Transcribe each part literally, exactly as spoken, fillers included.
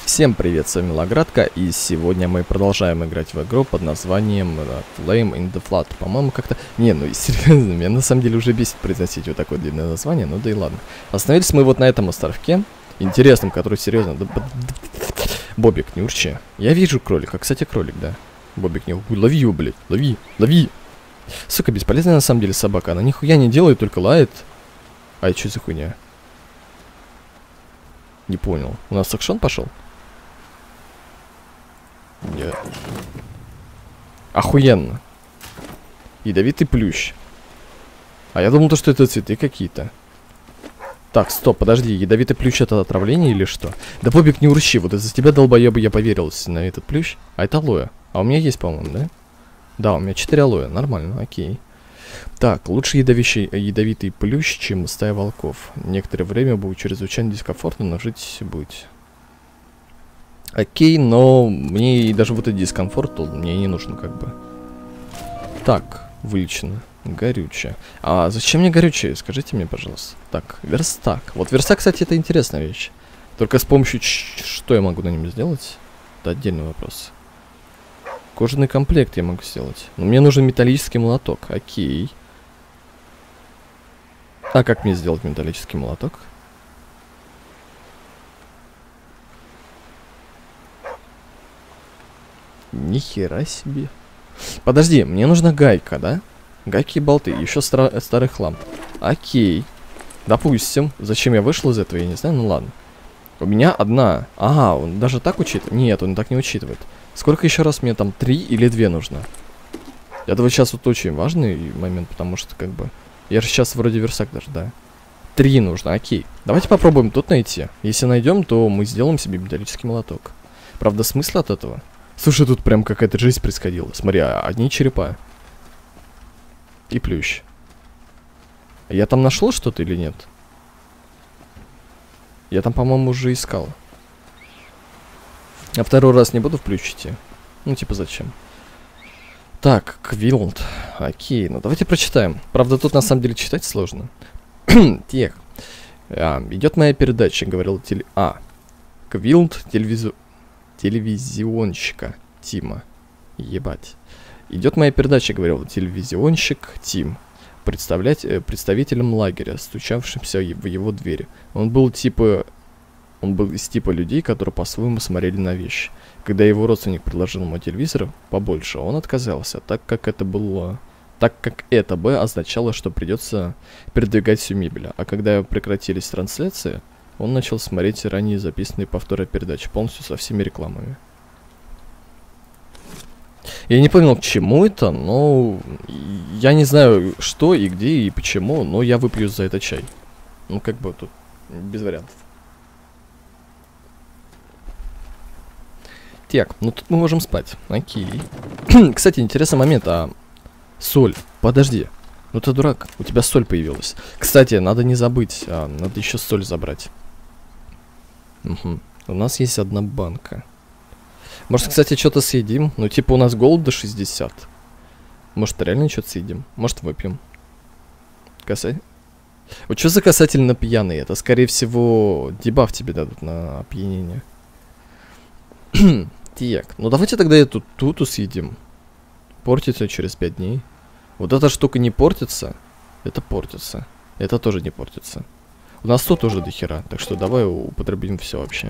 Всем привет, с вами Лагратка, и сегодня мы продолжаем играть в игру под названием uh, Flame in the Flood. По-моему, как-то... Не, ну серьезно, меня на самом деле уже бесит произносить вот такое длинное название, ну да и ладно. Остановились мы вот на этом островке, интересном, который серьезно... Бобик, не урчи. Я вижу кролика, кстати, кролик, да. Бобик, не... Лови его, блядь, лови, лови. Сука, бесполезная на самом деле собака, она нихуя не делает, только лает. А это что за хуйня? Не понял. У нас сакшон пошел? Нет. Охуенно. Ядовитый плющ. А я думал, то, что это цветы какие-то. Так, стоп, подожди. Ядовитый плющ — это отравление или что? Да, Бобик, не урщи. Вот из-за тебя, долбоеба, я поверил на этот плющ. А это алоэ. А у меня есть, по-моему, да? Да, у меня четыре алоэ. Нормально, окей. Так, лучше ядовищий, ядовитый плющ, чем стая волков. Некоторое время будет чрезвычайно дискомфортно, но жить будет. Окей, но мне и даже вот этот дискомфорт мне не нужен, как бы. Так, вылечено. Горючее. А зачем мне горючее? Скажите мне, пожалуйста. Так, верстак. Вот верстак, кстати, это интересная вещь. Только с помощью что я могу на нем сделать? Это отдельный вопрос. Кожаный комплект я могу сделать. Но мне нужен металлический молоток. Окей. А как мне сделать металлический молоток? Нихера себе. Подожди, мне нужна гайка, да? Гайки и болты, еще стар старый хлам. Окей. Допустим. Зачем я вышел из этого, я не знаю, ну ладно. У меня одна. Ага, он даже так учитывает? Нет, он так не учитывает. Сколько еще раз мне там, три или две нужно? Это вот сейчас вот очень важный момент, потому что как бы... Я же сейчас вроде версак даже, да. Три нужно, окей. Давайте попробуем тут найти. Если найдем, то мы сделаем себе металлический молоток. Правда, смысл от этого? Слушай, тут прям какая-то жизнь происходила. Смотри, одни черепа. И плющ. Я там нашел что-то или нет? Я там, по-моему, уже искал. А второй раз не буду в плющ идти. Ну, типа, зачем? Так, Квилд. Окей, ну давайте прочитаем. Правда, тут на самом деле читать сложно. Тех. А, идет моя передача, говорил теле... А. Квилд телевизу... телевизионщика Тима. Ебать. Идет моя передача, говорил телевизионщик Тим. Представлять э, представителем лагеря, стучавшимся в его дверь. Он был типа... Он был из типа людей, которые по-своему смотрели на вещи. Когда его родственник предложил ему телевизор побольше, он отказался, так как это было... Так как это бы означало, что придется передвигать всю мебель. А когда прекратились трансляции, он начал смотреть ранее записанные повторы передач, полностью со всеми рекламами. Я не понял, к чему это, но... Я не знаю, что и где и почему, но я выпью за это чай. Ну, как бы тут без вариантов. Так, ну тут мы можем спать. Окей. Кстати, интересный момент, а... Соль. Подожди. Ну ты дурак, у тебя соль появилась. Кстати, надо не забыть, а, надо еще соль забрать. Угу. У нас есть одна банка. Может, кстати, что-то съедим? Ну, типа, у нас голод до шестидесяти. Может, реально что-то съедим? Может, выпьем? Касатель? Вот что за касательно пьяный? Это, скорее всего, дебаф тебе дадут на опьянение. Так, ну давайте тогда эту туту съедим. Портится через пять дней. Вот эта штука не портится. Это портится. Это тоже не портится. У нас тут тоже дохера. Так что давай употребим все вообще.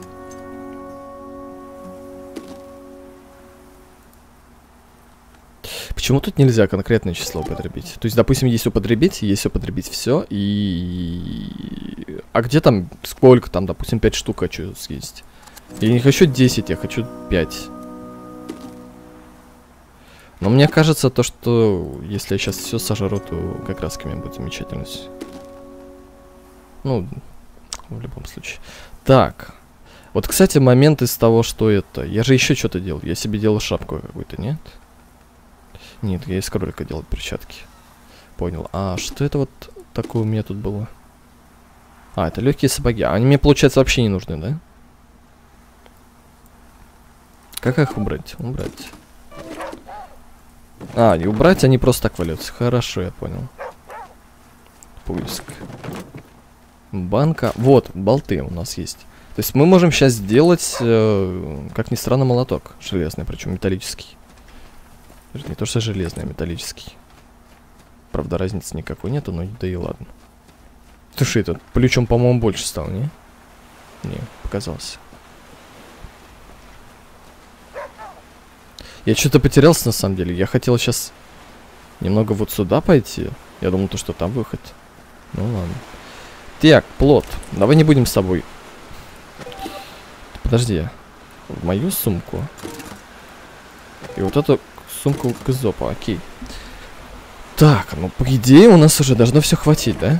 Почему тут нельзя конкретное число употребить? То есть, допустим, есть употребить, есть употребить все, и... А где там, сколько там, допустим, пять штук хочу съесть? Я не хочу десять, я хочу пять. Но мне кажется, то, что если я сейчас все сожру, то как раз ко мне будет замечательно. Ну, в любом случае. Так. Вот, кстати, момент из того, что это... Я же еще что-то делал. Я себе делал шапку какую-то, нет? Нет, я из кролика делал перчатки. Понял. А что это вот такое у меня тут было? А, это легкие сапоги. Они мне, получается, вообще не нужны, да? Как их убрать? Убрать. А, и убрать они просто так валяются. Хорошо, я понял. Поиск. Банка. Вот, болты у нас есть. То есть мы можем сейчас сделать, э, как ни странно, молоток железный, причем металлический. Не то, что железный, а металлический. Правда, разницы никакой нету, но да и ладно. Слушай, этот плечом, по-моему, больше стал, не? Не, показалось. Я что-то потерялся, на самом деле. Я хотел сейчас немного вот сюда пойти. Я думал, то, что там выход. Ну ладно. Так, плот. Давай не будем с тобой. Подожди. В мою сумку. И вот эту сумку к изопу, окей. Так, ну по идее у нас уже должно все хватить, да?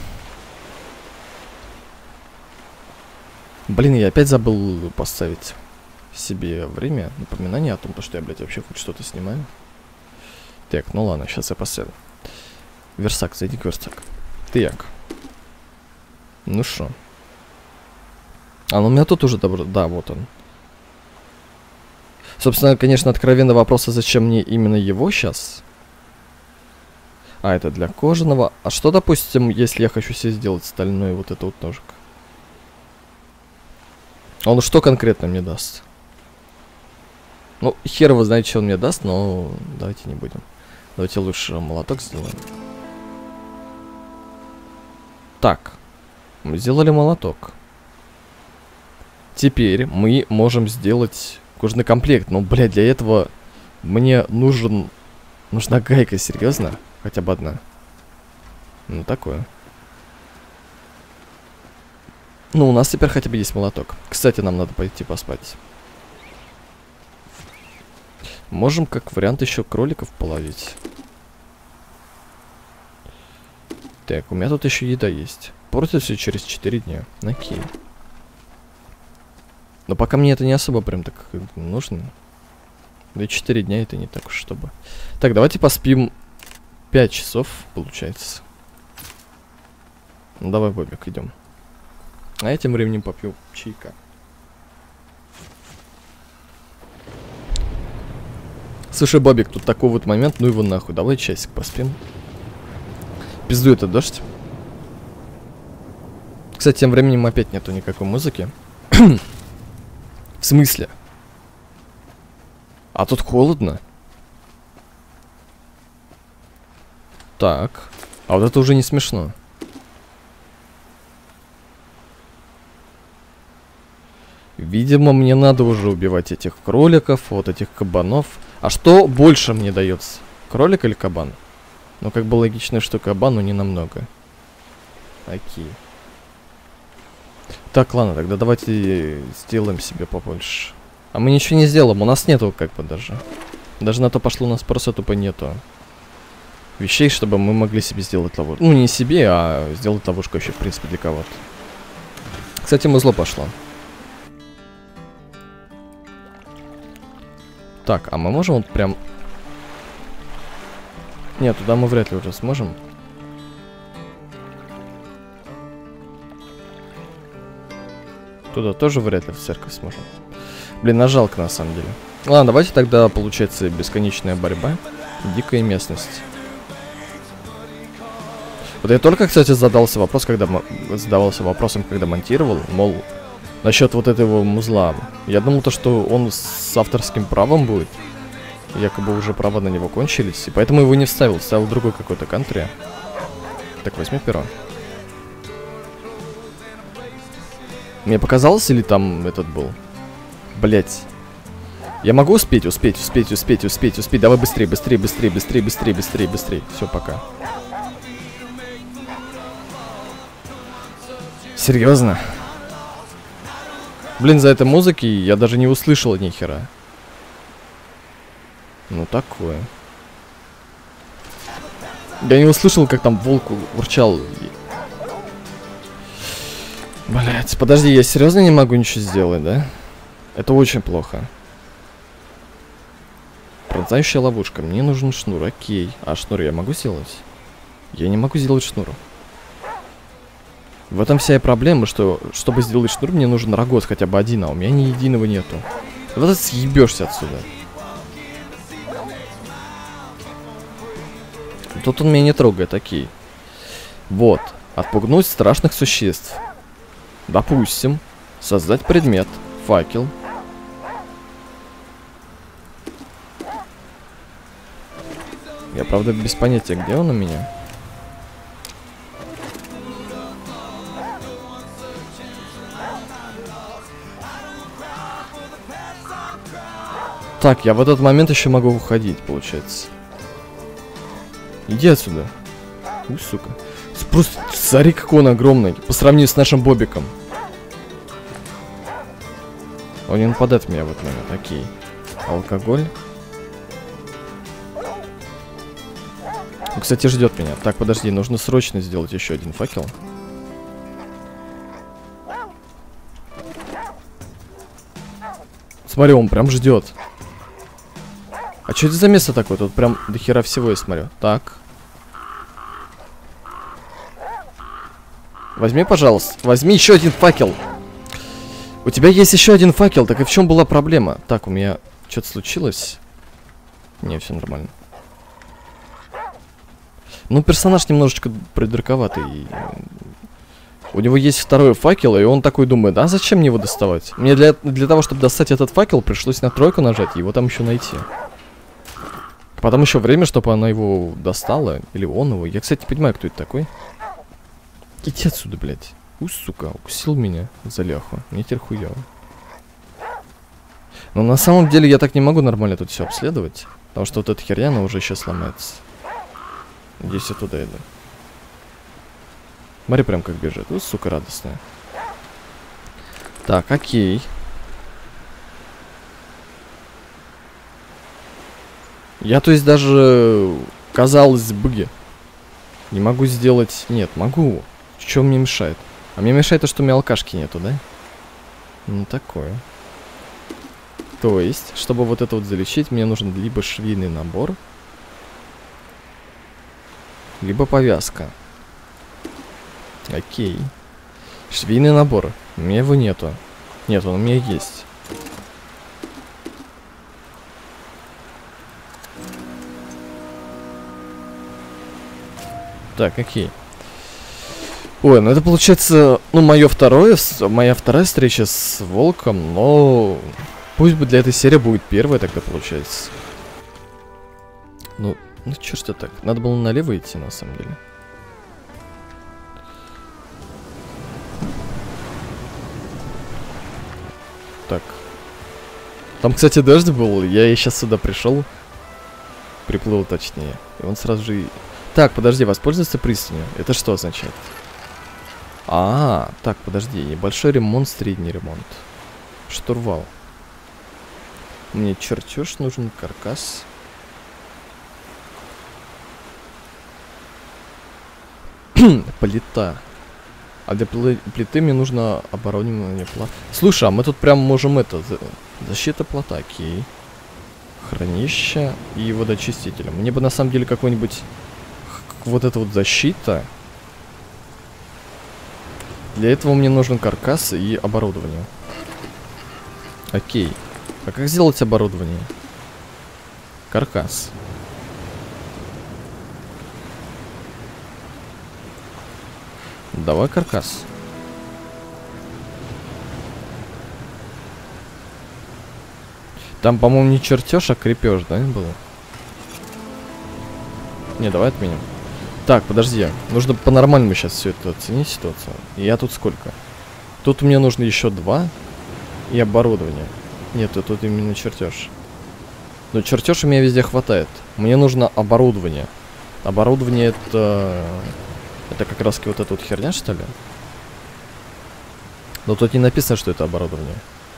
Блин, я опять забыл поставить себе время, напоминание о том, что я, блядь, вообще хоть что-то снимаю. Так, ну ладно, сейчас я поставлю. Версак, зайди к Версак. Так. Ну шо. А, ну у меня тут уже добро... Да, вот он. Собственно, конечно, откровенно вопрос, а зачем мне именно его сейчас? А, это для кожаного. А что, допустим, если я хочу себе сделать стальной вот это вот ножик? Он что конкретно мне даст? Ну, хер его знает, что он мне даст, но давайте не будем. Давайте лучше молоток сделаем. Так. Мы сделали молоток. Теперь мы можем сделать кожаный комплект. Но, блядь, для этого мне нужен... Нужна гайка, серьезно? Хотя бы одна. Ну, такое. Ну, у нас теперь хотя бы есть молоток. Кстати, нам надо пойти поспать. Можем, как вариант, еще кроликов половить. Так, у меня тут еще еда есть. Портится все через четыре дня. Окей. Но пока мне это не особо прям так нужно. Да и четыре дня это не так уж чтобы. Так, давайте поспим пять часов, получается. Ну, давай, Бобик, идем. А я тем временем попью чайка. Слушай, Бобик, тут такой вот момент, ну его нахуй. Давай часик поспим. Пизду этот дождь. Кстати, тем временем опять нету никакой музыки. В смысле? А тут холодно. Так. А вот это уже не смешно. Видимо, мне надо уже убивать этих кроликов, вот этих кабанов. А что больше мне дается? Кролик или кабан? Ну, как бы логично, что кабан, но не намного. Окей. Так, ладно, тогда давайте сделаем себе побольше. А мы ничего не сделаем, у нас нету как бы даже. Даже на то пошло, у нас просто тупо нету вещей, чтобы мы могли себе сделать ловушку. Ну, не себе, а сделать ловушку вообще, в принципе, для кого-то. Кстати, музло пошло. Так, а мы можем вот прям... Нет, туда мы вряд ли уже сможем. Туда тоже вряд ли в церковь сможем. Блин, а жалко на самом деле. Ладно, давайте тогда, получается, бесконечная борьба. Дикая местность. Вот я только, кстати, задался вопрос, когда задавался вопросом, когда монтировал, мол, насчет вот этого музла. Я думал то, что он с авторским правом будет. Якобы уже права на него кончились, и поэтому его не вставил, вставил другой какой-то кантри. Так, возьми перо. Мне показалось, или там этот был? Блять. Я могу успеть, успеть, успеть, успеть, успеть, успеть. Давай быстрее, быстрее, быстрее, быстрее, быстрее, быстрее, быстрее. Все, пока. Серьезно? Блин, за этой музыки я даже не услышал ни хера. Ну такое. Я не услышал, как там волк урчал. Блять, подожди, я серьезно не могу ничего сделать, да? Это очень плохо. Пронзающая ловушка. Мне нужен шнур, окей. А шнур я могу сделать? Я не могу сделать шнур. В этом вся и проблема, что чтобы сделать шнур, мне нужен рогоз хотя бы один, а у меня ни единого нету. Вот это съебешься отсюда. Тут он меня не трогает, окей. Вот. Отпугнуть страшных существ. Допустим. Создать предмет. Факел. Я, правда, без понятия, где он у меня. Так, я в этот момент еще могу уходить, получается. Иди отсюда. Уй, сука. Просто смотри, какой он огромный. По сравнению с нашим Бобиком. Он не нападает в меня в этот момент. Окей. Алкоголь. Он, кстати, ждет меня. Так, подожди, нужно срочно сделать еще один факел. Смотри, он прям ждет. А что это за место такое? Тут прям до хера всего я смотрю. Так. Возьми, пожалуйста. Возьми еще один факел. У тебя есть еще один факел. Так и в чем была проблема? Так, у меня что-то случилось? Не, все нормально. Ну, персонаж немножечко придурковатый. У него есть второй факел, и он такой думает, а зачем мне его доставать? Мне для, для того, чтобы достать этот факел, пришлось на тройку нажать и его там еще найти. Потом еще время, чтобы она его достала. Или он его. Я, кстати, не понимаю, кто это такой. Иди отсюда, блядь. У, сука, укусил меня за ляху. Мне теперь хуёво. Но на самом деле я так не могу нормально тут все обследовать. Потому что вот эта херня, она уже сейчас сломается. Надеюсь, я туда иду. Смотри, прям как бежит. У, сука, радостная. Так, окей. Я, то есть, даже, казалось бы, не могу сделать... Нет, могу. Что мне мешает? А мне мешает то, что у меня алкашки нету, да? Ну, такое. То есть, чтобы вот это вот залечить, мне нужен либо швейный набор, либо повязка. Окей. Швейный набор. У меня его нету. Нет, он у меня есть. Так, окей. Ой, ну это получается, ну, мое второе, моя вторая встреча с волком, но пусть бы для этой серии будет первая тогда, получается. Ну, ну черт так. Надо было налево идти, на самом деле. Так. Там, кстати, дождь был, я и сейчас сюда пришел. Приплыл, точнее. И он сразу же... Так, подожди, воспользоваться пристанью. Это что означает? А, так, подожди. Небольшой ремонт, средний ремонт. Штурвал. Мне чертеж нужен, каркас. Плита. А для плиты мне нужно оборудование плата. Слушай, а мы тут прям можем это... Защита плота, окей. Хранилище и водоочиститель. Мне бы на самом деле какой-нибудь... Вот эта вот защита. Для этого мне нужен каркас и оборудование. Окей. А как сделать оборудование? Каркас. Давай каркас. Там, по-моему, не чертеж, а крепеж, да, было? Не, давай отменим. Так, подожди. Нужно по-нормальному сейчас все это оценить ситуацию. Я тут сколько? Тут мне нужно еще два. И оборудование. Нет, тут именно чертеж. Но чертеж у меня везде хватает. Мне нужно оборудование. Оборудование это... Это как раз вот эта вот херня, что ли? Но тут не написано, что это оборудование.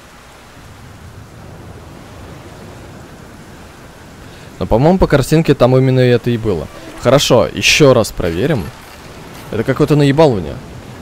Но, по-моему, по картинке там именно это и было. Хорошо, еще раз проверим. Это какое-то наебалывание.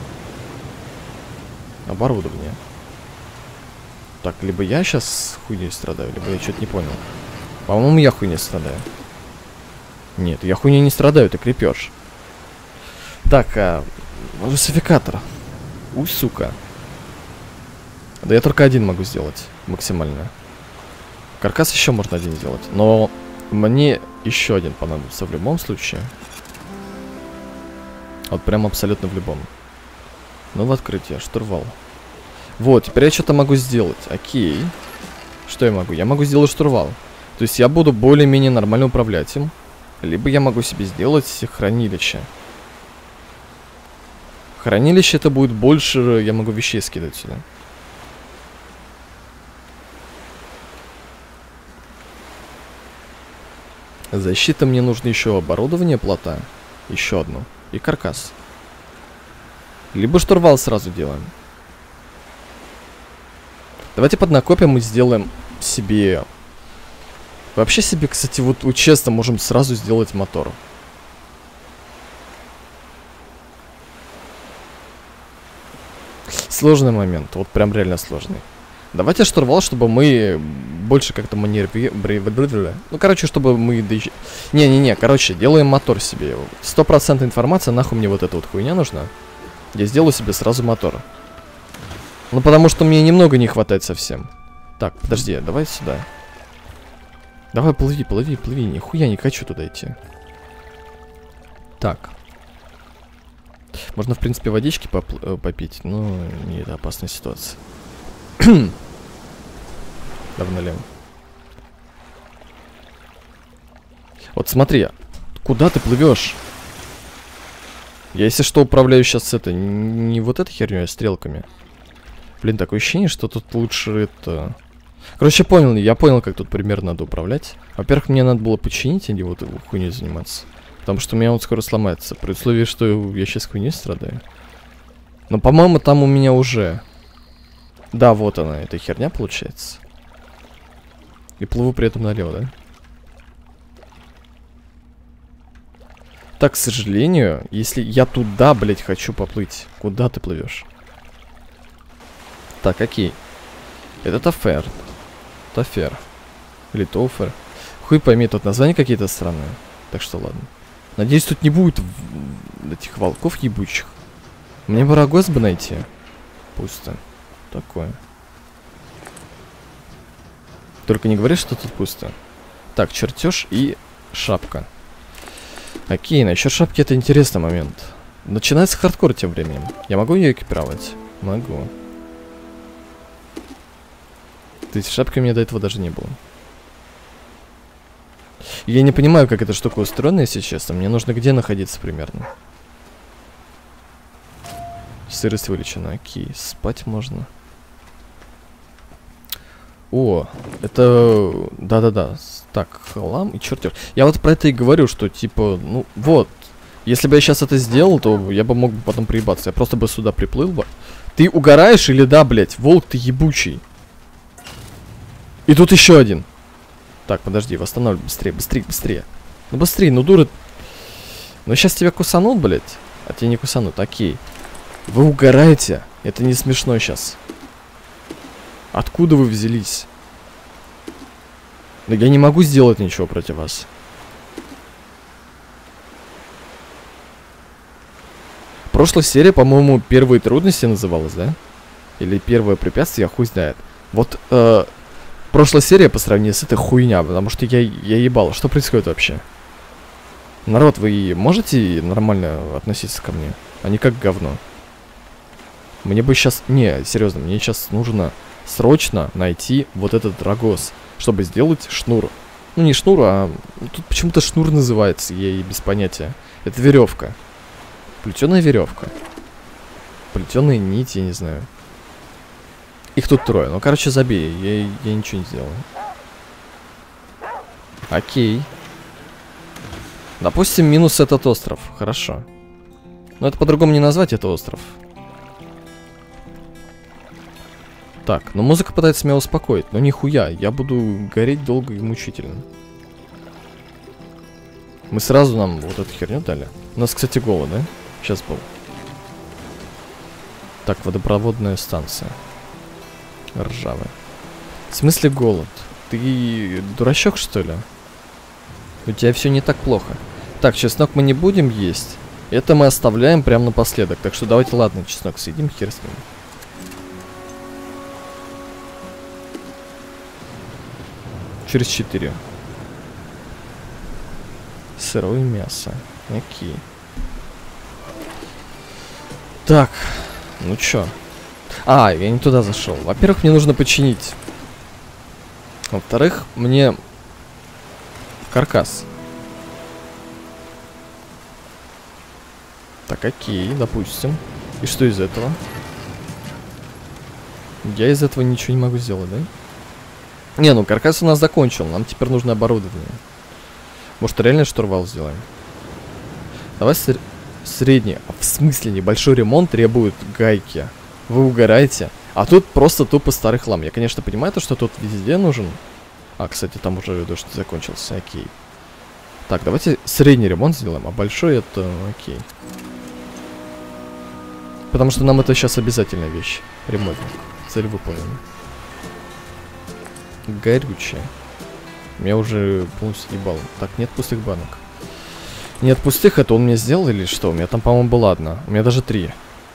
Оборудование. Так, либо я сейчас хуйней страдаю, либо я что-то не понял. По-моему, я хуйней страдаю. Нет, я хуйней не страдаю, ты крепеж. Так, а... русификатор. Уй, сука. Да я только один могу сделать. Максимально. Каркас еще можно один сделать. Но мне еще один понадобится в любом случае. Вот прям абсолютно в любом. Ну, в открытие. Штурвал. Вот, теперь я что-то могу сделать. Окей. Что я могу? Я могу сделать штурвал. То есть я буду более-менее нормально управлять им. Либо я могу себе сделать хранилище. Хранилище это будет больше... Я могу вещей скидать сюда. Защита, мне нужно еще оборудование плота. Еще одно. И каркас. Либо штурвал сразу делаем. Давайте поднакопим и сделаем себе... Вообще себе, кстати, вот, вот честно, можем сразу сделать мотор. Сложный момент. Вот прям реально сложный. Давайте штурвал, чтобы мы больше как-то маневрировали. Ну, короче, чтобы мы... Не-не-не, короче, делаем мотор себе. Сто процентов информация, нахуй мне вот эта вот хуйня нужна. Я сделаю себе сразу мотор. Ну, потому что мне немного не хватает совсем. Так, подожди, давай сюда. Давай, плыви, плыви, плыви. Нихуя не хочу туда идти. Так. Можно, в принципе, водички попить, но не это опасная ситуация. Давно ли? Вот смотри, куда ты плывешь? Я, если что, управляю сейчас это, не вот этой херней, а стрелками. Блин, такое ощущение, что тут лучше это... Короче, понял, я понял, как тут примерно надо управлять. Во-первых, мне надо было починить, а не вот хуйней заниматься. Потому что у меня он скоро сломается. При условии, что я сейчас хуйней страдаю. Но, по-моему, там у меня уже... Да, вот она, эта херня получается. И плыву при этом налево, да? Так, к сожалению, если я туда, блять, хочу поплыть, куда ты плывешь? Так, окей. Это Тафер. Тафер. Или Тофер. Хуй пойми, тут названия какие-то странные. Так что ладно. Надеюсь, тут не будет этих волков ебучих. Мне бы рогоз бы найти. Пусто. Такое. Только не говори, что тут пусто. Так, чертеж и шапка. Окей, насчет шапки это интересный момент. Начинается хардкор тем временем. Я могу ее экипировать? Могу. То есть шапки у меня до этого даже не было. Я не понимаю, как эта штука устроена, если честно. Мне нужно где находиться примерно. Сырость вылечена. Окей, спать можно. О, это... Да-да-да. Так, хлам и чертеж. Я вот про это и говорю, что типа, ну вот. Если бы я сейчас это сделал, то я бы мог бы потом приебаться. Я просто бы сюда приплыл бы. Ты угораешь или да, блять? Волк, ты ебучий. И тут еще один. Так, подожди, восстанавливай быстрее, быстрее, быстрее. Ну быстрее, ну дура. Ну сейчас тебя кусанут, блять. А тебя не кусанут, окей. Вы угораете. Это не смешно сейчас. Откуда вы взялись? Да я не могу сделать ничего против вас. Прошлая серия, по-моему, первые трудности называлась, да? Или первое препятствие, хуй знает. Вот, э, прошлая серия по сравнению с этой хуйня, потому что я, я ебал. Что происходит вообще? Народ, вы можете нормально относиться ко мне? А не как говно. Мне бы сейчас... Не, серьезно, мне сейчас нужно срочно найти вот этот рогоз, чтобы сделать шнур. Ну, не шнур, а... Тут почему-то шнур называется, я и без понятия. Это веревка. Плетеная веревка. Плетеные нити, я не знаю. Их тут трое. Ну, короче, забей. Я, я ничего не сделаю. Окей. Допустим, минус этот остров. Хорошо. Но это по-другому не назвать, это остров. Так, ну музыка пытается меня успокоить. Но нихуя, я буду гореть долго и мучительно. Мы сразу нам вот эту херню дали. У нас, кстати, голод, да? Сейчас был. Так, водопроводная станция. Ржавая. В смысле голод? Ты дурачок, что ли? У тебя все не так плохо. Так, чеснок мы не будем есть. Это мы оставляем прямо напоследок. Так что давайте, ладно, чеснок съедим, хер с ним. Через четыре. Сырое мясо. Окей. Так, ну чё? А, я не туда зашел. Во-первых, мне нужно починить. Во-вторых, мне каркас. Так, окей, допустим. И что из этого? Я из этого ничего не могу сделать, да? Не, ну каркас у нас закончил. Нам теперь нужно оборудование. Может, реально штурвал сделаем? Давай ср средний. А в смысле небольшой ремонт требует гайки? Вы угораете? А тут просто тупо старый хлам. Я, конечно, понимаю, то, что тут везде нужен. А, кстати, там уже дождь закончился. Окей. Так, давайте средний ремонт сделаем, а большой это окей. Потому что нам это сейчас обязательная вещь. Ремонтник. Цель выполнена. Горючее. Меня уже полностью ебало. Так, нет пустых банок. Нет пустых, это он мне сделал или что? У меня там, по-моему, была одна. У меня даже три.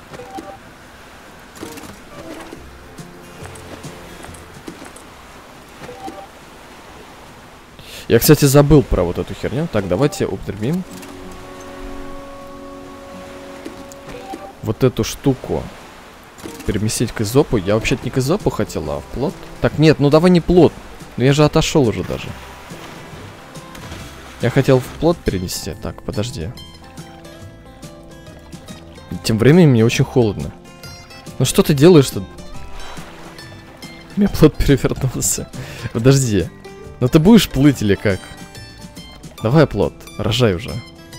Я, кстати, забыл про вот эту херню. Так, давайте употребим. Вот эту штуку переместить к изопу. Я вообще-то не к изопу хотел, а в плот. Так, нет, ну давай не плот. Ну я же отошел уже даже. Я хотел в плот перенести. Так, подожди. Тем временем мне очень холодно. Ну что ты делаешь-то? У меня плот перевернулся. Подожди. Ну ты будешь плыть или как? Давай, плот, рожай уже.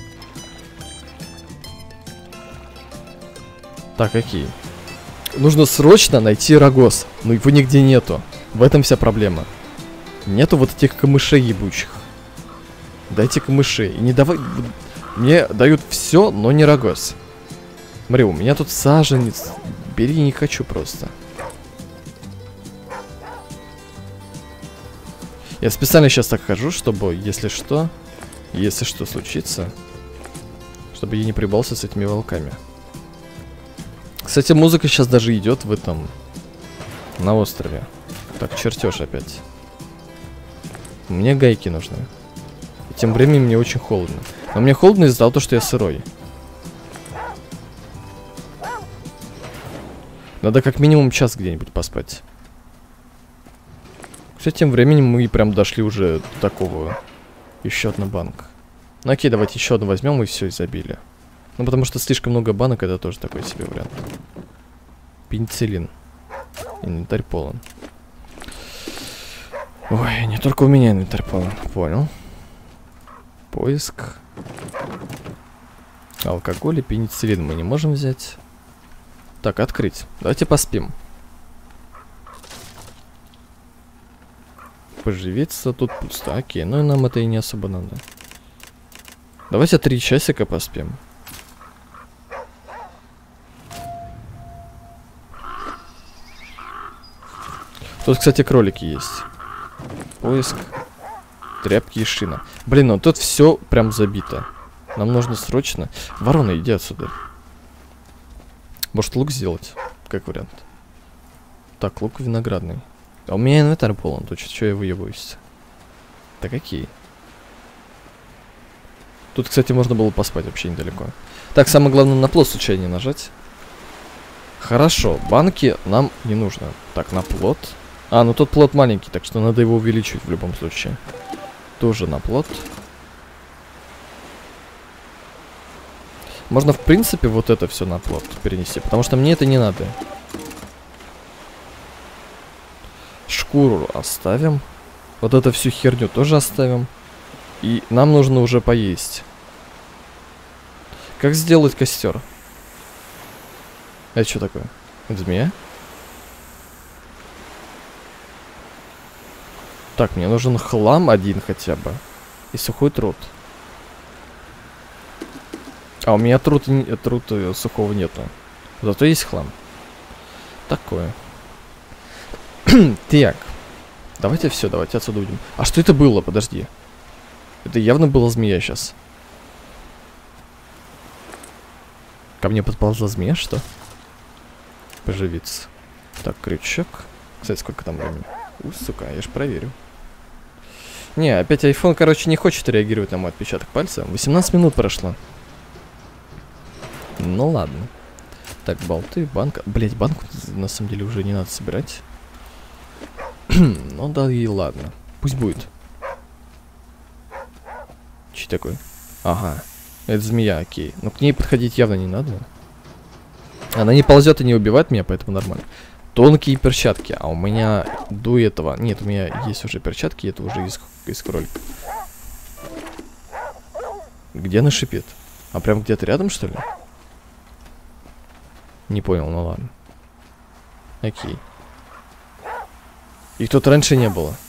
Так, окей. Нужно срочно найти рогоз. Но его нигде нету. В этом вся проблема. Нету вот этих камышей ебучих. Дайте камышей. И не давай... Мне дают все, но не рогоз. Смотри, у меня тут саженец. Бери, не хочу просто. Я специально сейчас так хожу, чтобы, если что, если что случится, чтобы я не прибался с этими волками. Кстати, музыка сейчас даже идет в этом, на острове. Так, чертеж опять. Мне гайки нужны. И тем временем мне очень холодно. Но мне холодно из-за того, что я сырой. Надо как минимум час где-нибудь поспать. Кстати, тем временем мы прям дошли уже до такого. Еще одна банка. Ну окей, давайте еще одну возьмем и все, и забили. Ну потому что слишком много банок, это тоже такой себе вариант. Пенициллин. Инвентарь полон. Ой, не только у меня инвентарь полон. Понял. Поиск. Алкоголь и пенициллин мы не можем взять. Так, открыть. Давайте поспим. Поживиться тут пусто. Окей, ну и нам это и не особо надо. Давайте три часика поспим. Тут, кстати, кролики есть. Поиск. Тряпки и шина. Блин, ну тут все прям забито. Нам нужно срочно... Ворона, иди отсюда. Может, лук сделать? Как вариант. Так, лук виноградный. А у меня инвентарь полон, то что я выебываюсь? Так какие? Тут, кстати, можно было поспать вообще недалеко. Так, самое главное, на плот случайно не нажать. Хорошо, банки нам не нужно. Так, на плот. А, ну тут плот маленький, так что надо его увеличивать в любом случае. Тоже на плот. Можно, в принципе, вот это все на плот перенести, потому что мне это не надо. Шкуру оставим. Вот эту всю херню тоже оставим. И нам нужно уже поесть. Как сделать костер? Это что такое? Это змея? Так, мне нужен хлам один хотя бы. И сухой труд. А у меня труд, труд сухого нету. Зато есть хлам. Такое. Так. Давайте все, давайте отсюда уйдем. А что это было? Подожди. Это явно была змея сейчас. Ко мне подползла змея, что? Поживиться. Так, крючок. Кстати, сколько там времени? У, сука, я ж проверю. Не, опять iPhone, короче, не хочет реагировать на мой отпечаток пальца. восемнадцать минут прошло. Ну ладно. Так, болты, банка. Блять, банку на самом деле уже не надо собирать. Ну да и ладно. Пусть будет. Че такое? Ага. Это змея, окей. Но к ней подходить явно не надо. Она не ползет и не убивает меня, поэтому нормально. Тонкие перчатки. А у меня до этого... Нет, у меня есть уже перчатки, это уже из, из кролика. Где она шипит? А прям где-то рядом, что ли? Не понял, ну ладно. Окей. Их тут раньше не было.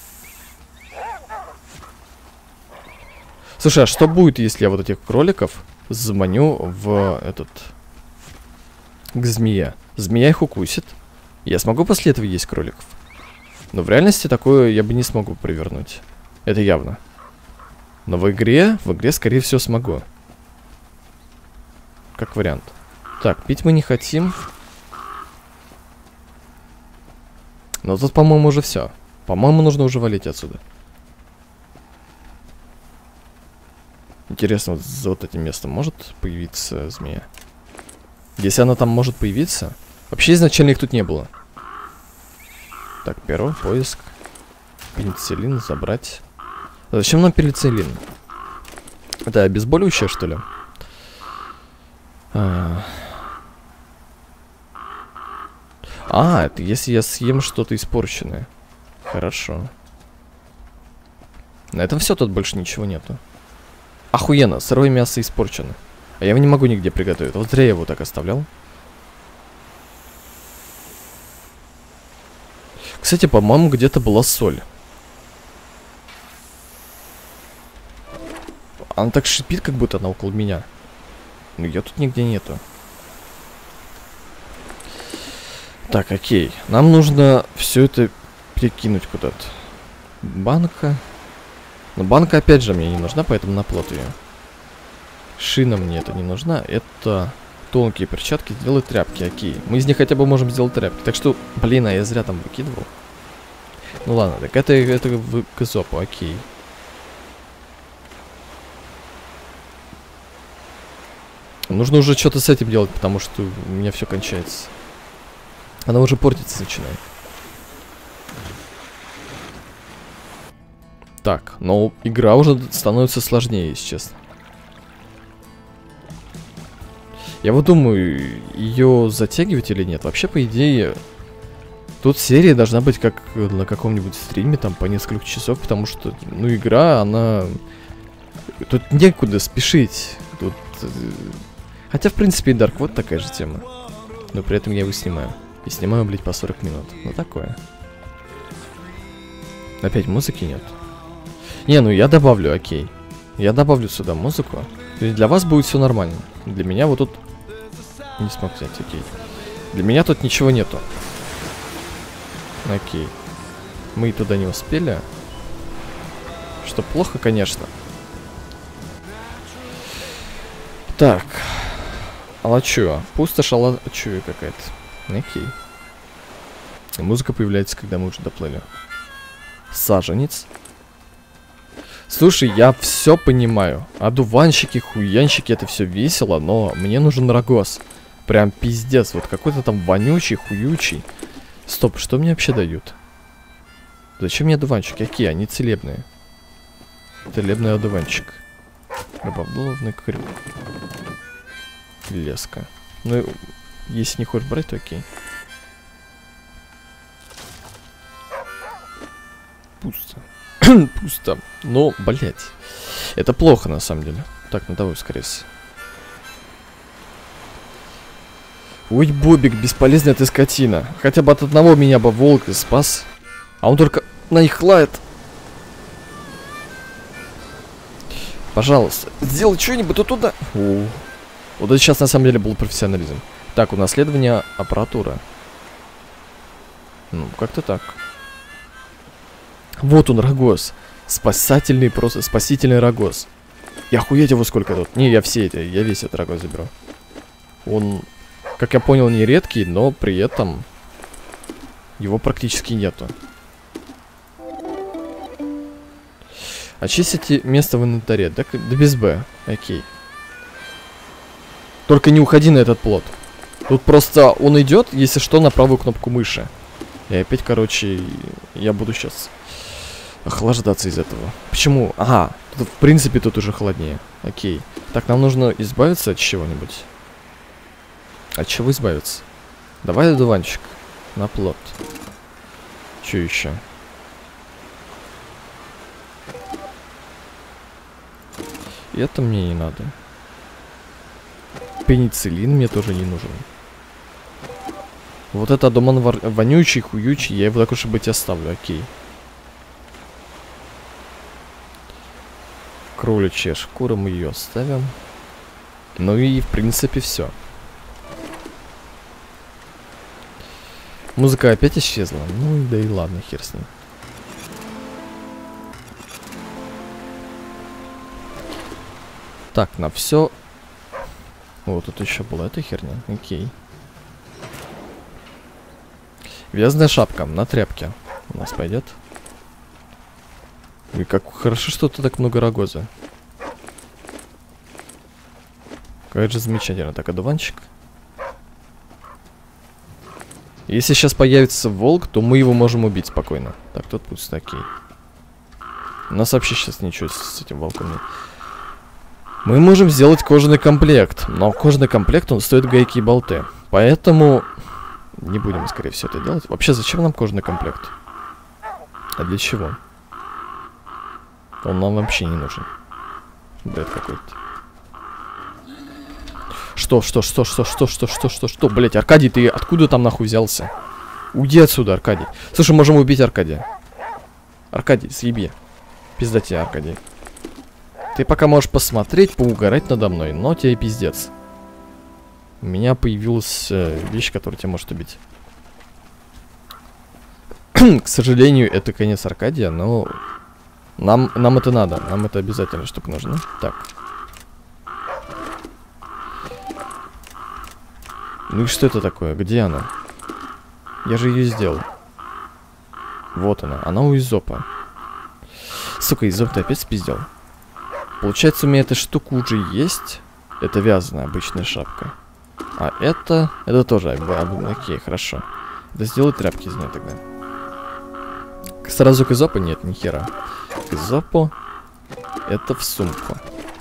Слушай, а что будет, если я вот этих кроликов заманю в этот... к змее? Змея их укусит. Я смогу после этого есть кроликов? Но в реальности такое я бы не смогу провернуть. Это явно. Но в игре, в игре, скорее всего, смогу. Как вариант. Так, пить мы не хотим. Но тут, по-моему, уже все. По-моему, нужно уже валить отсюда. Интересно, вот за вот этим местом может появиться змея? Если она там может появиться... Вообще изначально их тут не было. Так, перо, поиск. Пенициллин забрать. А зачем нам пенициллин? Это обезболивающее, что ли? А, а это если я съем что-то испорченное. Хорошо. На этом все, тут больше ничего нету. Охуенно, сырое мясо испорчено. А я его не могу нигде приготовить. Вот зря я его так оставлял. Кстати, по-моему, где-то была соль. Она так шипит, как будто она около меня. Но ее тут нигде нету. Так, окей. Нам нужно все это перекинуть куда-то. Банка. Но банка, опять же, мне не нужна, поэтому на плот ее. Шина мне это не нужна. Это тонкие перчатки. Сделай тряпки, окей. Мы из них хотя бы можем сделать тряпки. Так что, блин, а я зря там выкидывал. Ну ладно, так это, это в козопу, окей. Нужно уже что-то с этим делать, потому что у меня все кончается. Она уже портиться начинает. Так, но игра уже становится сложнее, если честно. Я вот думаю, ее затягивать или нет. Вообще, по идее, тут серия должна быть как на каком-нибудь стриме, там, по несколько часов, потому что, ну, игра, она... Тут некуда спешить. Тут... Хотя, в принципе, и Dark вот такая же тема. Но при этом я его снимаю. И снимаю, блядь, по сорок минут. Ну, такое. Опять музыки нет. Не, ну я добавлю, окей. Я добавлю сюда музыку. То есть для вас будет все нормально. Для меня вот тут... Не смог взять, окей. Для меня тут ничего нету. Окей. Мы туда не успели. Что плохо, конечно. Так. Алачуа. Пустошь Алачуа какая-то. Окей. И музыка появляется, когда мы уже доплыли. Саженец. Слушай, я все понимаю. Одуванчики, хуянщики, это все весело, но мне нужен рогоз. Прям пиздец. Вот какой-то там вонючий, хуючий. Стоп, что мне вообще дают? Зачем мне одуванчики? Какие? Они целебные. Целебный одуванчик. Рыболовный крюк. Леска. Ну, если не хочешь брать, то окей. Пусто. Пусто. Но, блять. Это плохо, на самом деле. Так, надо ускориться. Ой, Бобик, бесполезная ты скотина. Хотя бы от одного меня бы волк спас. А он только на них лает. Пожалуйста, сделай что-нибудь туда. О, вот это сейчас на самом деле был профессионализм. Так, унаследование аппаратура. Ну, как-то так. Вот он, рогоз. Спасательный, просто спасительный рогоз. И охуеть его сколько тут. Не, я все эти, я весь этот рогоз заберу. Он, как я понял, не редкий, но при этом его практически нету. Очистите место в инвентаре. Да, да без Б. Окей. Только не уходи на этот плот. Тут просто он идет, если что, на правую кнопку мыши. И опять, короче, я буду сейчас охлаждаться из этого. Почему? Ага, тут, в принципе, тут уже холоднее. Окей. Так, нам нужно избавиться от чего-нибудь. От чего избавиться? Давай одуванчик на плот. Что еще? И это мне не надо. Пенициллин мне тоже не нужен. Вот это домон вонючий, хуючий, я его так уж и быть оставлю, окей. Кроличья шкура, мы ее оставим. Ну и в принципе все. Музыка опять исчезла. Ну да и ладно, хер с ним. Так, на все. Вот тут еще была эта херня. Окей. Вязаная шапка на тряпке. У нас пойдет. И как хорошо, что тут так много рогоза. Как же замечательно. Так, одуванчик. Если сейчас появится волк, то мы его можем убить спокойно. Так, тут пусто, окей. У нас вообще сейчас ничего с этим волком нет. Мы можем сделать кожаный комплект. Но кожаный комплект, он стоит гайки и болты. Поэтому не будем, скорее всего, это делать. Вообще, зачем нам кожаный комплект? А для чего? Он нам вообще не нужен. Бред какой-то. Что, что, что, что, что, что, что, что, что, блять, Аркадий, ты откуда там нахуй взялся? Уйди отсюда, Аркадий. Слушай, можем убить Аркадия. Аркадий, съеби. Пизда тебе, Аркадий. Ты пока можешь посмотреть, поугарать надо мной, но тебе пиздец. У меня появилась э, вещь, которая тебя может убить. К сожалению, это конец Аркадия, но нам, нам это надо. Нам это обязательно штука нужна. Так. Ну и что это такое? Где она? Я же ее сделал. Вот она. Она у Изопа. Сука, Изоп-то опять спиздил. Получается, у меня эта штука уже есть. Это вязаная обычная шапка. А это... Это тоже... Окей, хорошо. Да сделай тряпки из нее тогда. Сразу к Изопу? Нет, ни хера. К Изопу. Это в сумку.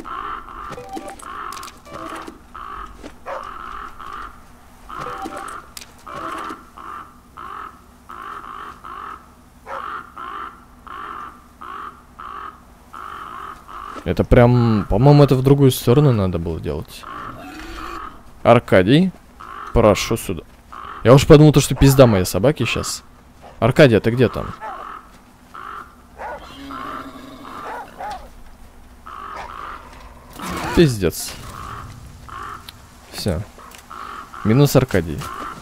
Это прям, по-моему, это в другую сторону надо было делать. Аркадий, прошу сюда. Я уж подумал, то, что пизда моей собаки сейчас. Аркадий, а ты где там? Пиздец. Все. Минус Аркадий.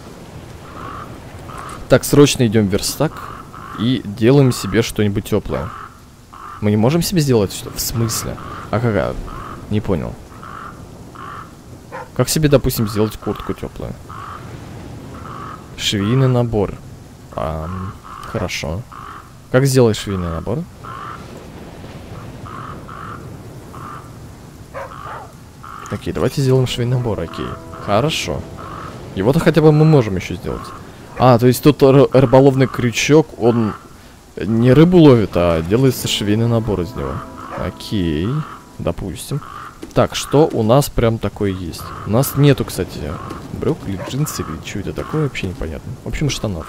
Так, срочно идем в верстак и делаем себе что-нибудь теплое. Мы не можем себе сделать что? В смысле? А как? Не понял. Как себе, допустим, сделать куртку теплую? Швейный набор. А, хорошо. Как сделать швейный набор? Окей, давайте сделаем швейный набор, окей. Хорошо. Его-то хотя бы мы можем еще сделать. А, то есть тут рыболовный крючок, он... Не рыбу ловит, а делается швейный набор из него. Окей, допустим. Так, что у нас прям такое есть? У нас нету, кстати, брюк или джинсы, или что это такое, вообще непонятно. В общем, штанов.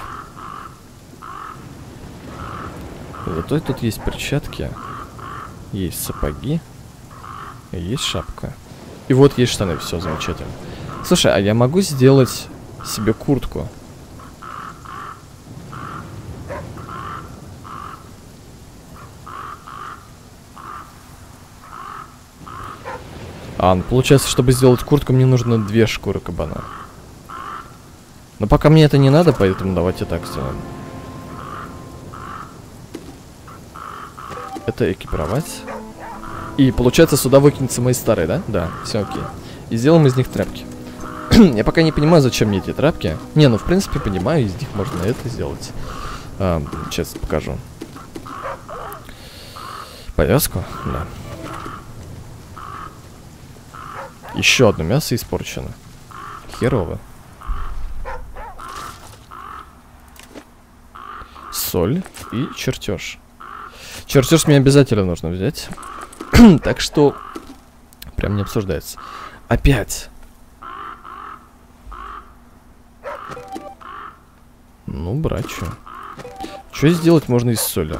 Зато тут есть перчатки, есть сапоги, и есть шапка. И вот есть штаны, все замечательно. Слушай, а я могу сделать себе куртку? А, ну, получается, чтобы сделать куртку, мне нужно две шкуры кабана. Но пока мне это не надо, поэтому давайте так сделаем. Это экипировать. И получается, сюда выкинется мои старые, да? Да, все окей. И сделаем из них тряпки. Я пока не понимаю, зачем мне эти тряпки. Не, ну в принципе понимаю, из них можно это сделать. А, сейчас покажу. Повязку? Да. Еще одно мясо испорчено. Херово. соль и чертеж. Чертеж мне обязательно нужно взять. Так что прям не обсуждается. Опять. Ну, брать что. Что сделать можно из соли?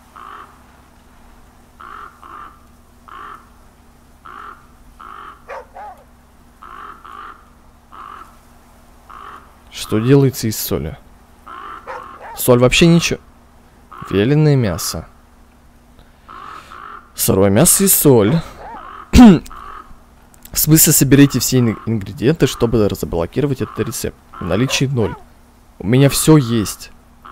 Что делается из соли? Соль вообще ничего. Вяленое мясо. Сырое мясо и соль. В смысле, соберите все ингредиенты, чтобы разблокировать этот рецепт. В наличии ноль. У меня все есть.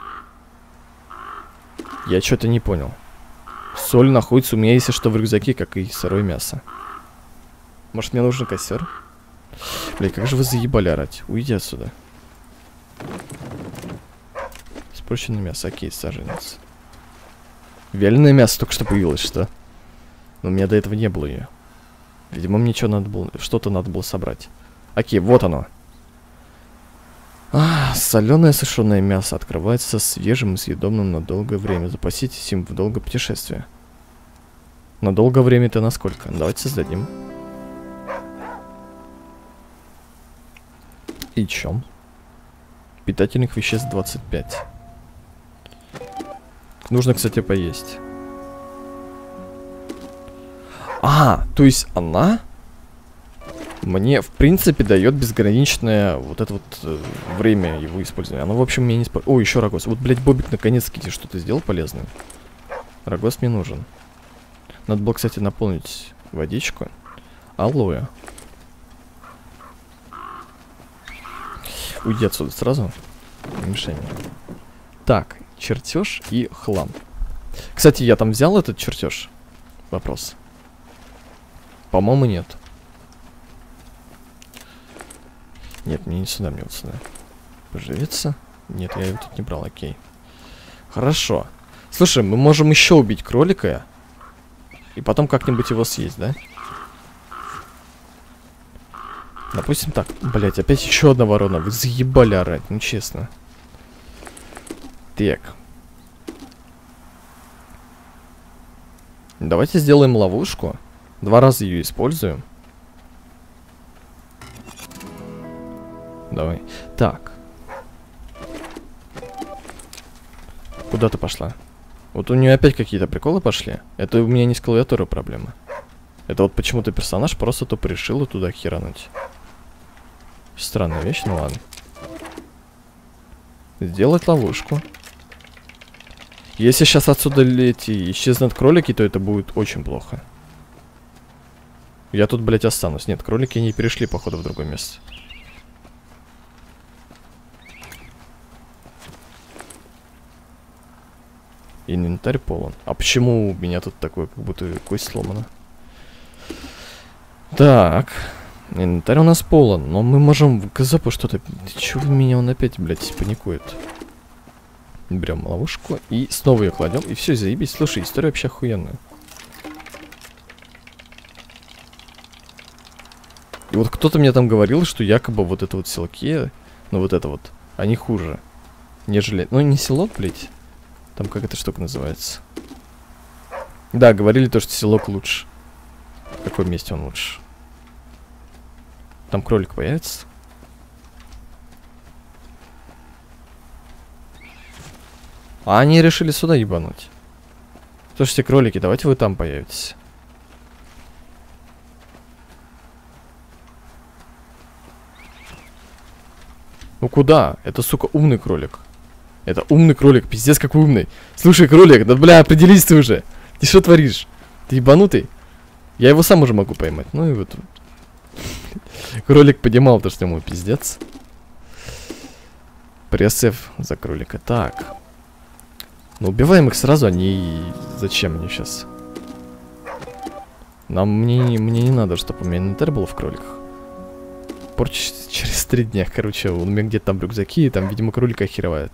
Я что-то не понял. Соль находится у меня, если что, в рюкзаке, как и сырое мясо. Может, мне нужен костер? Бля, как же вы заебали орать? Уйди отсюда. Спрощенное мясо, окей, саженец. Вяленое мясо только что появилось, что? Но у меня до этого не было ее. Видимо, мне что надо было, что-то надо было собрать. Окей, вот оно. А, соленое сушеное мясо открывается свежим и съедобным на долгое время. Запаситесь им в долгое путешествие. На долгое время это насколько? Давайте создадим. И чем? Питательных веществ двадцать пять. Нужно, кстати, поесть. А, то есть она мне, в принципе, дает безграничное вот это вот э, время его использования. Оно, в общем, мне не спор... О, еще рогоз. Вот, блядь, Бобик наконец-таки что-то сделал полезное. Рогоз мне нужен. Надо было, кстати, наполнить водичку. Алоэ. Уйди отсюда сразу. Не мешай мне. Так, чертеж и хлам. Кстати, я там взял этот чертеж? Вопрос. По-моему, нет. Нет, мне не сюда, мне вот сюда. Поживиться? Нет, я его тут не брал, окей. Хорошо. Слушай, мы можем еще убить кролика. И потом как-нибудь его съесть, да? Допустим так. Блять, опять еще одна ворона. Вы заебали орать, ну честно. Так. Давайте сделаем ловушку. Два раза ее используем. Давай. Так. Куда ты пошла? Вот у нее опять какие-то приколы пошли. Это у меня не с клавиатурой проблема. Это вот почему-то персонаж просто тупо решила туда херануть. Странная вещь, ну ладно. Сделать ловушку. Если сейчас отсюда эти исчезнут кролики, то это будет очень плохо. Я тут, блядь, останусь. Нет, кролики не перешли, походу, в другое место. Инвентарь полон. А почему у меня тут такое, как будто кость сломана? Так. Инвентарь у нас полон, но мы можем в газопу что-то... Чего вы меня, он опять, блядь, паникует? Берем ловушку и снова ее кладем. И все, заебись. Слушай, история вообще охуенная. И вот кто-то мне там говорил, что якобы вот это вот селки, ну вот это вот, они хуже, нежели... Ну не селок, блядь. Там как эта штука называется? Да, говорили то, что селок лучше. В каком месте он лучше? Там кролик появится? А они решили сюда ебануть. Слушайте, кролики, давайте вы там появитесь. Ну куда? Это, сука, умный кролик. Это умный кролик, пиздец как умный. Слушай, кролик, да бля, определись ты уже. Ты что творишь? Ты ебанутый? Я его сам уже могу поймать. Ну и вот. Кролик понимал то, что ему пиздец. Пресс-F за кролика. Так. Ну убиваем их сразу, они... Зачем мне сейчас? Нам, мне, мне не надо, чтобы у меня инвентарь был в кроликах. Порчу через три дня, короче, он у меня где-то там рюкзаки, и там, видимо, кролика охеревает.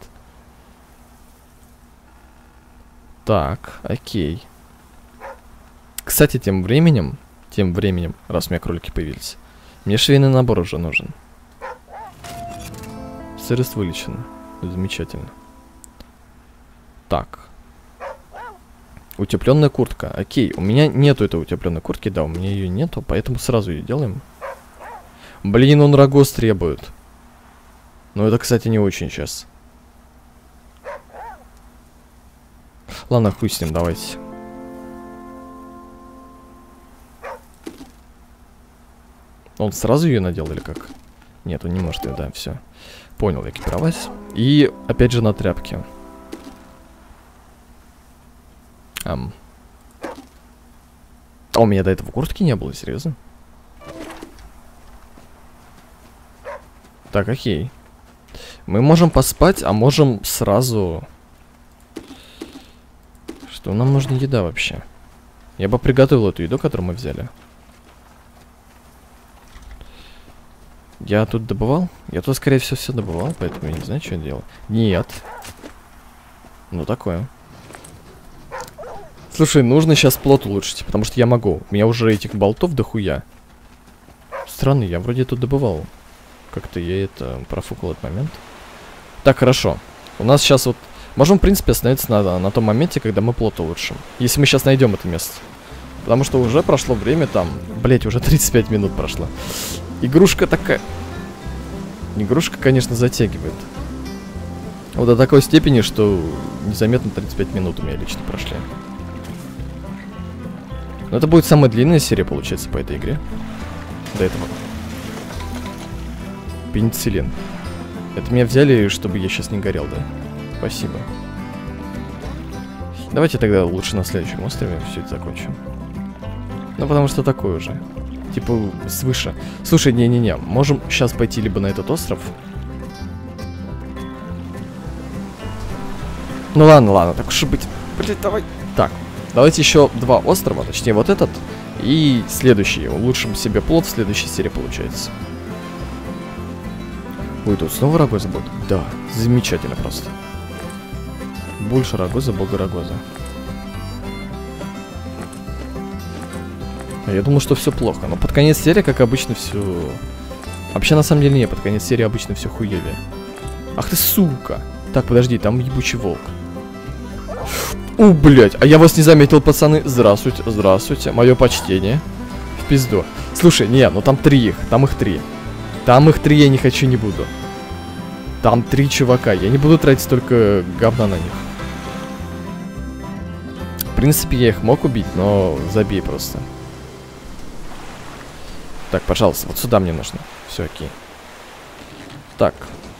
Так, окей. Кстати, тем временем, тем временем, раз у меня кролики появились, мне швейный набор уже нужен. Сырость вылечена. Замечательно. Так. Утепленная куртка. Окей, у меня нету этой утепленной куртки, да, у меня ее нету, поэтому сразу ее делаем. Блин, он рогоз требует. Но это, кстати, не очень сейчас. Ладно, хуй с ним, давайте. Он сразу ее надел или как? Нет, он не может ее, да, все. Понял, экипировать. И опять же на тряпке. Ам. А у меня до этого куртки не было, серьезно? Так, окей. Мы можем поспать, а можем сразу... Что нам нужна еда вообще? Я бы приготовил эту еду, которую мы взяли. Я тут добывал? Я тут, скорее всего, все добывал, поэтому я не знаю, что я делал. Нет. Ну, такое. Слушай, нужно сейчас плот улучшить, потому что я могу. У меня уже этих болтов дохуя. Странно, я вроде тут добывал. Как-то я это профукал этот момент. Так, хорошо. У нас сейчас вот... Можем, в принципе, остановиться на, на том моменте, когда мы плот улучшим. Если мы сейчас найдем это место. Потому что уже прошло время там... Блять, уже тридцать пять минут прошло. Игрушка такая... Игрушка, конечно, затягивает. Вот до такой степени, что незаметно тридцать пять минут у меня лично прошли. Но это будет самая длинная серия, получается, по этой игре. До этого. Пенициллин. Это меня взяли, чтобы я сейчас не горел, да? Спасибо. Давайте тогда лучше на следующем острове все это закончим. Ну, потому что такое уже. Типа, свыше. Слушай, не-не-не, можем сейчас пойти либо на этот остров. Ну ладно, ладно, так уж и быть. Блин, давай. Так, давайте еще два острова, точнее вот этот и следующий. Улучшим себе плот в следующей серии, получается. Ой, тут снова рогоза будет? Да, замечательно просто. Больше рогоза, бога рогоза. Я думал, что все плохо, но под конец серии, как обычно, все... Вообще, на самом деле, не, под конец серии обычно все хуевее. Ах ты, сука! Так, подожди, там ебучий волк. У, блядь, а я вас не заметил, пацаны. Здравствуйте, здравствуйте, мое почтение. В пизду. Слушай, не, ну там три их, там их три. Там их три, я не хочу, не буду. Там три чувака, я не буду тратить столько говна на них. В принципе, я их мог убить, но забей просто. Так, пожалуйста, вот сюда мне нужно. Все, окей. Так.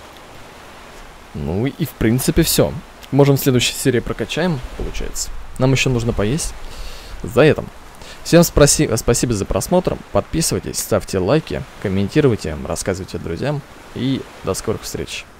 Ну и в принципе все. Можем в следующей серии прокачаем, получается. Нам еще нужно поесть. За это. Всем спаси- спасибо за просмотр. Подписывайтесь, ставьте лайки, комментируйте, рассказывайте друзьям. И до скорых встреч.